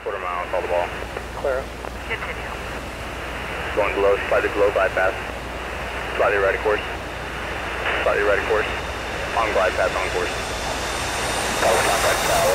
quarter mile, call the ball. Clear. Continue. Going below, slightly below glide path. Slightly right of course. Slightly right of course. On glide path, on course. Contact tower.